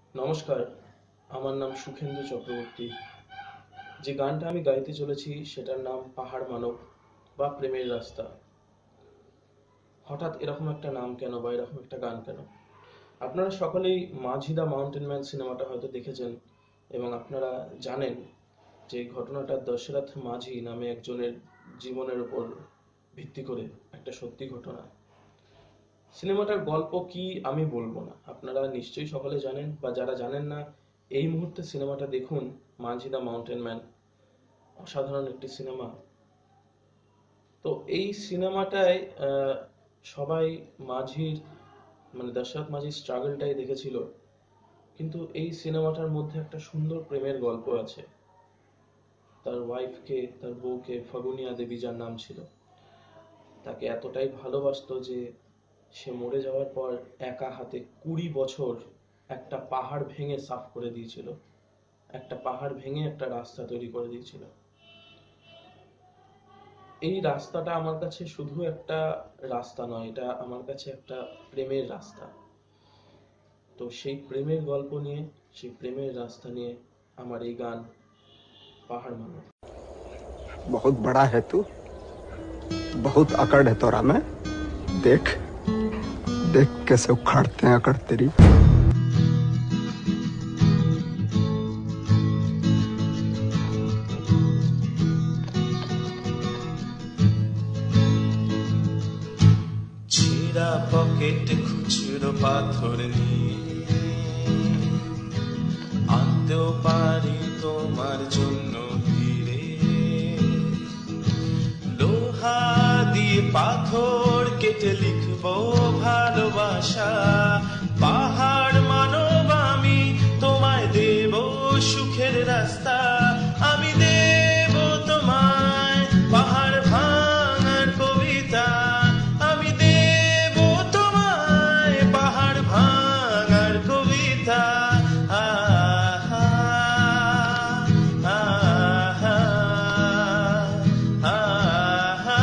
নমস্কার, আমার নাম সুখেন্দু চক্রবর্তী। যে গানটা আমি গাইতে চলেছি সেটার নাম পাহাড় মানব বা প্রেমের রাস্তা। হঠাৎ এরকম একটা নাম কেন বা এরকম একটা গান কেন? আপনারা সকলেই মাঝি দ্য মাউন্টেন ম্যান সিনেমাটা হয়তো দেখেছেন এবং আপনারা জানেন যে এই ঘটনাটা দশরথ মাঝি নামে একজনের জীবনের উপর ভিত্তি করে একটা সত্যি ঘটনা। সিনেমাটার গল্প কি আমি বলবো না, আপনারা নিশ্চয়ই সকলে জানেন, বা যারা জানেন না এই মুহূর্তে সিনেমাটা দেখুন। মাঝি দ্য মাউন্টেন ম্যান অসাধারণ একটি সিনেমা। তো এই সিনেমাটায় সবাই মাঝির মানে দশরথ মাঝির স্ট্রাগলটাই দেখেছিল, কিন্তু এই সিনেমাটার মধ্যে একটা সুন্দর প্রেমের গল্প আছে। তার ওয়াইফকে, তার বউকে, ফাগুনিয়া দেবী যার নাম ছিল, তাকে এতটাই ভালোবাসতো যে সে মরে যাওয়ার পর একা হাতে 20 বছর একটা পাহাড় ভেঙে সাফ করে দিয়েছিল, একটা পাহাড় ভেঙে একটা রাস্তা তৈরি করে দিয়েছিল। এই রাস্তাটা আমার কাছে শুধু একটা রাস্তা নয়, এটা আমার কাছে একটা প্রেমের রাস্তা। তো সেই প্রেমের গল্প নিয়ে, সেই প্রেমের রাস্তা নিয়ে আমার এই গান পাহাড় মানব। बहुत बड़ा है तू, बहुत अकड़ है तोरा में। देख देख कैसे उखाड़ते हैं अकड़ तेरी। ছেঁড়া পকেট খুচরো পাথর নিয়ে আনতেও পারি তোমার জন্য হিরে। লোহা দিয়ে পাথর কেটে লিখবো ভালোবাসা। পাহাড় মানব আমি, তোমায় দেব সুখের রাস্তা। আমি দেব তোমায় পাহাড় ভাঙার কবিতা। আমি দেব তোমায় পাহাড় ভাঙার কবিতা। আহা আহা আহা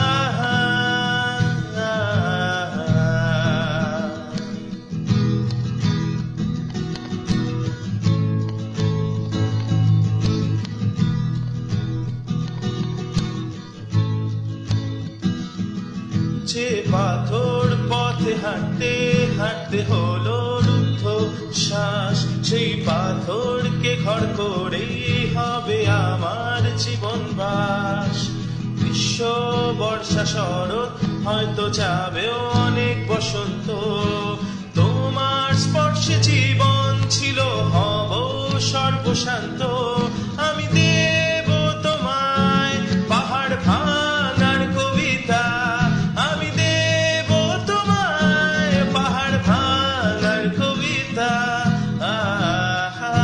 যে পাথর পথে হাঁটতে হাঁটতে হলো রুদ্ধ শ্বাস, সেই পাথরকে ঘর করেই হবে আমার জীবন বাস। গ্রীষ্ম বর্ষা শরৎ হয়তো যাবেও অনেক বসন্ত, তোমার স্পর্শে জীবন ছিল হব সর্বশান্ত। আমি দেব তোমায় পাহাড় ভাঙার কবিতা। আমি দেব তোমায় পাহাড় ভাঙার কবিতা। আহা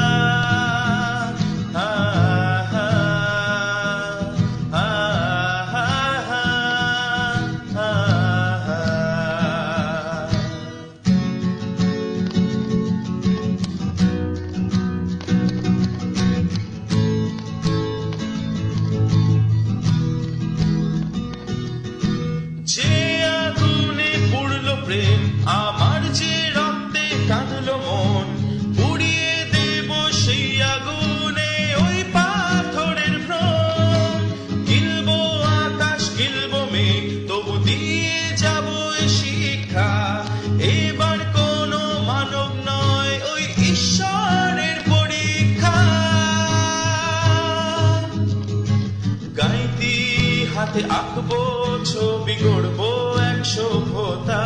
আহা আহা আহা। যে আগুনে পুড়লো প্রেম আমার, যে রক্তে কাঁদলো মন, পুড়িয়ে দেব সেই আগুনে ওই পাথরের ভ্রম। গিলবো আকাশ গিলবো মেঘ, তবু দিয়ে যাবো এ শিক্ষা। এবার কোনো মানব নয়, ওই ঈশ্বরের পরীক্ষা। গাইতি হাতে আঁকবো ছবি, গড়বো এক সভ্যতা।